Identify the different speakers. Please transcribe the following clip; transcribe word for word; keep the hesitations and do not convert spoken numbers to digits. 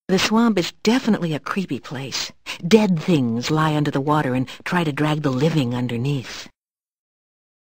Speaker 1: The swamp is definitely a creepy place. Dead things lie under the water and try to drag the living underneath.